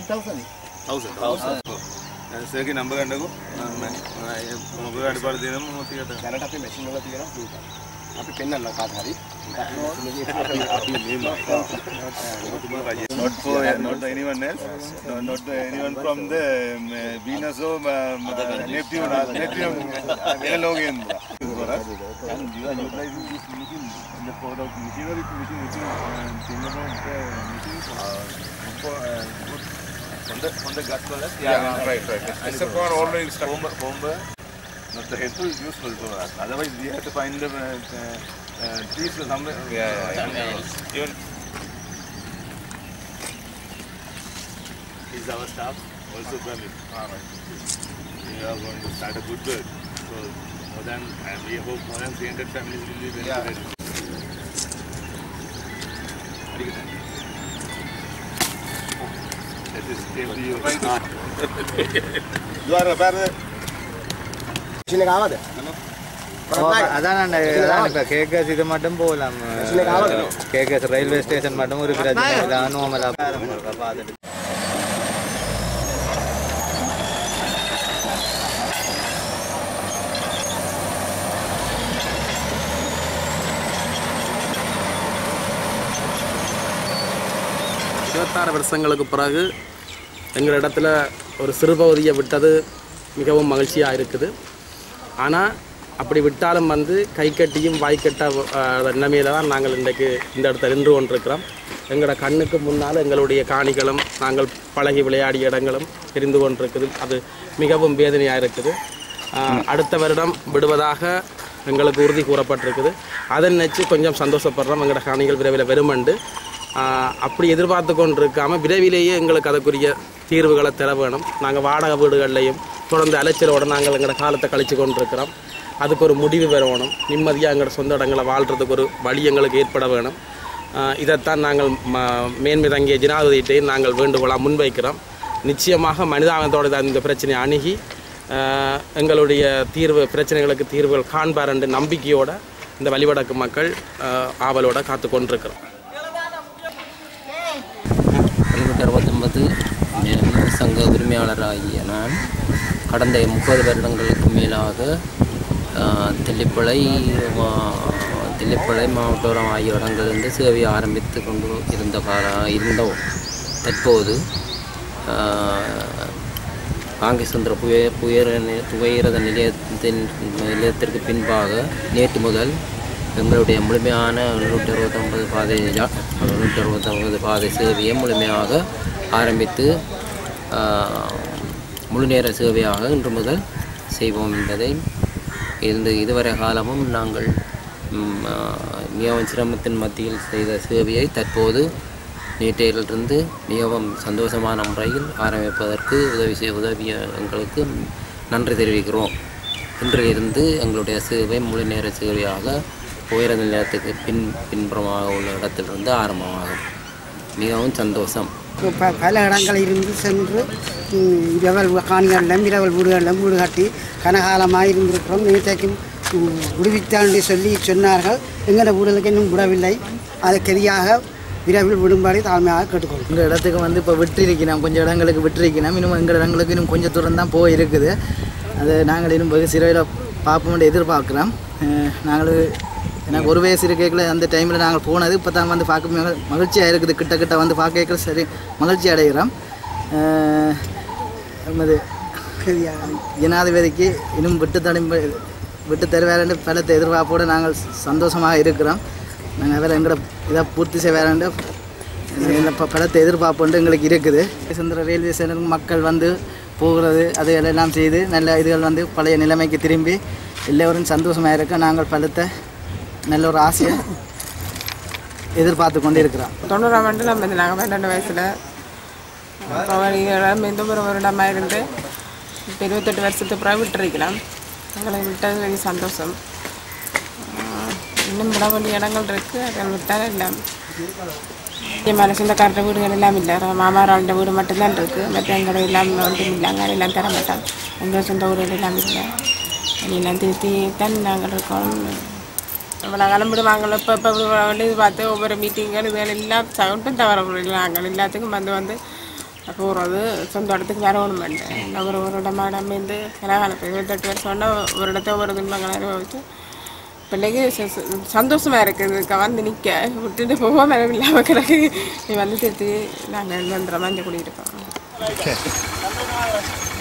සර්ගේ number ගන්නකෝ මොකද අඩපාර දෙනම මොකද දැනට අපි මැෂින් වල තියෙනවා අපි පෙන්නන්න කාට හරි not anyone else not anyone from the Venus or Neptune alone and you are utilizing this machine in the for the machinery to machine think about on the gut color right it's a for already bomber not the head is useful for us otherwise we have to find the trees somewhere even is our staff also coming we are going to start a good work so more than we hope more than 300 families will be benefited that is came to you right you are a better machine එක ආවද அதான் இப்போ கேகஸ் இது மட்டும் போகலாம் கேகஸ் railway station மட்டும் ஒரு பிரச்சனை இல்லை அனுவமலா பார்த்துட்டு வருஷங்களுக்கு பிறகு எங்கள் இடத்துல ஒரு சிறுபகுதியை விட்டது மிகவும் மகிழ்ச்சியாக இருக்குது. ஆனால் அப்படி விட்டாலும் கை கட்டியும் வாய்க்கட்ட நிலைமையில தான் நாங்கள் இன்றைக்கு இந்த இடத்துல நின்று கொண்டிருக்கிறோம். எங்களோட கண்ணுக்கு முன்னால் எங்களுடைய காணிகளும் நாங்கள் பழகி விளையாடிய இடங்களும் தெரிந்து கொண்டிருக்குது. அது மிகவும் வேதனையாக இருக்குது. அடுத்த வருடம் விடுவதாக எங்களுக்கு உறுதி கூறப்பட்டிருக்குது. அதை நினச்சி கொஞ்சம் சந்தோஷப்படுறோம். எங்களோட காணிகள் விரைவில் வருமெண்டு அப்படி எதிர்பார்த்து கொண்டிருக்காமல் விரைவிலேயே எங்களுக்கு அதுக்குரிய தீர்வுகளை தர வேணும். நாங்கள் வாடகை வீடுகள்லையும் தொடர்ந்து அலைச்சலோடு நாங்கள் எங்களோட காலத்தை கழித்து கொண்டிருக்கிறோம். அதுக்கு ஒரு முடிவு வரணும். நிம்மதியாக எங்களோட சொந்த இடங்களை வாழ்கிறதுக்கு ஒரு வழி எங்களுக்கு ஏற்பட வேணும். இதைத்தான் நாங்கள் மேன்மை தங்கிய ஜனாதிபதியிட்டையும் நாங்கள் வேண்டுகோளாக முன்வைக்கிறோம். நிச்சயமாக மனிதாபத்தோடு இந்த பிரச்சனையை அணுகி எங்களுடைய பிரச்சனைகளுக்கு தீர்வுகள் காண்பார் என்ற நம்பிக்கையோடு இந்த வழிவடக்கு மக்கள் ஆவலோடு காத்து கொண்டிருக்கிறோம். 69 சங்க உரிமையாளராகிய நான் கடந்த 30 வருடங்களுக்கு மேலாக தில்லிப்பளை மாவட்டம் ஆகிய இடங்களிலிருந்து சேவையை ஆரம்பித்து கொண்டு இருந்தோம். தற்போது காங்கேசந்திர புகையிரத நிலையத்திற்கு பின்பாக நேற்று முதல் எங்களுடைய முழுமையான 769 பாதை சேவையை முழுமையாக ஆரம்பித்து முழு நேர சேவையாக இன்று முதல் செய்வோம் என்பதை இதுவரை காலமும் நாங்கள் மிகவும் சிரமத்தின் மத்தியில் செய்த சேவையை தற்போது நேற்றையிலிருந்து மிகவும் சந்தோஷமான முறையில் ஆரம்பிப்பதற்கு உதவிய எங்களுக்கு நன்றி தெரிவிக்கிறோம். இன்றிலிருந்து எங்களுடைய சேவை முழு நேர சேவையாக உயர்ந்த நிலையத்துக்கு பின்புறமாக உள்ள இடத்திலிருந்து ஆரம்பமாகும். மிகவும் சந்தோஷம். பல இடங்களில் இருந்து சென்று இரவல் காணிகளிலும் இரவல் வீடுகளிலும் வீடு கட்டி கனகாலமாக இருந்திருக்கிறோம். நேற்றைக்கும் விடுவித்தால் சொல்லி சொன்னார்கள். எங்களோட வீடுகளுக்கு இன்னும் விடவில்லை. அதுக்கெதிராக விரைவில் விடும்படி தாழ்மையாக கேட்டுக்கொள்ளும். எங்கள் இடத்துக்கு இப்போ விட்டிருக்கிறோம். கொஞ்சம் இடங்களுக்கு விட்டிருக்கிறோம். இன்னும் எங்கள் இடங்களுக்கு இன்னும் கொஞ்சம் தூரம் தான் போயிருக்குது. அது நாங்கள் இன்னும் வெகு சிறையில் பார்ப்போம்னு எதிர்பார்க்குறோம். நாங்கள் எனக்கு ஒரு வயசு இருக்கைக்குள்ள அந்த டைமில் நாங்கள் போனது இப்போ தான் பார்க்க மகிழ்ச்சியாக இருக்குது. கிட்ட பார்க்க சரி மகிழ்ச்சி அடைகிறோம். ஜனாதிபதிக்கு இன்னும் விட்டு தருவாரண்டு பலத்தை எதிர்பார்ப்போடு நாங்கள் சந்தோஷமாக இருக்கிறோம். நாங்கள் வேறு எங்களோட இதை பூர்த்தி செய்வாரண்டு இந்த பலத்தை எதிர்பார்ப்புண்டு எங்களுக்கு இருக்குது. சுந்தர ரயில்வே ஸ்டேஷனுக்கு மக்கள் போகிறது அது எல்லாம் செய்து நல்ல இதுகள் பழைய நிலைமைக்கு திரும்பி எல்லோரும் சந்தோஷமாக இருக்க நாங்கள் பலத்தை நல்ல ஒரு ஆசையை எதிர்பார்த்து கொண்டு இருக்கிறோம். 90ஆம் ஆண்டு நம்ம நாங்கள் 12 வயசில் எந்த ஒரு வருடமாக இருந்து இப்போ 28 வருஷத்துக்கு பிறகு விட்டுருக்கலாம். எங்களை விட்டது பெரிய சந்தோஷம். இன்னும் விட வேண்டிய இடங்கள் இருக்குது. அதை விட்டால் எல்லாம் மேலே சொந்தக்காரட்ட வீடுகள் எல்லாம் இல்லை. மாமாராண்ட வீடு மட்டும்தான் இருக்குது. மற்ற எங்களை எல்லாம் ஒன்றும் இல்லை. அங்கே எல்லாம் தர மாட்டாங்க. எங்கள் சொந்த ஊர்கள் எல்லாம் இல்லை. எல்லாம் திருத்தி தான் நாங்கள் இருக்கோம். இவ்வளோ கிளம்பிடுவாங்களோ இப்போ இது பார்த்து ஒவ்வொரு மீட்டிங்கள் இதுகள் எல்லாம் சவுண்டும் தவற நாங்கள் எல்லாத்துக்கும் வந்து போகிறது சொந்த இடத்துக்கு வரணும் வேண்டேன் ஒரு இடமாடம் வந்து கனகாலத்தில் 28 வருஷம்னா ஒரு இடத்த ஒரு துன்பங்களை அனுபவிச்சு பிள்ளைக்கு சந்தோஷமாக இருக்குது வந்து நிற்க விட்டுட்டு போகாம இல்லாமல் கிடக்கு நீ வந்து திருத்தி நாங்கள் வந்துடுற மாதிரி குடியிருக்கோம்.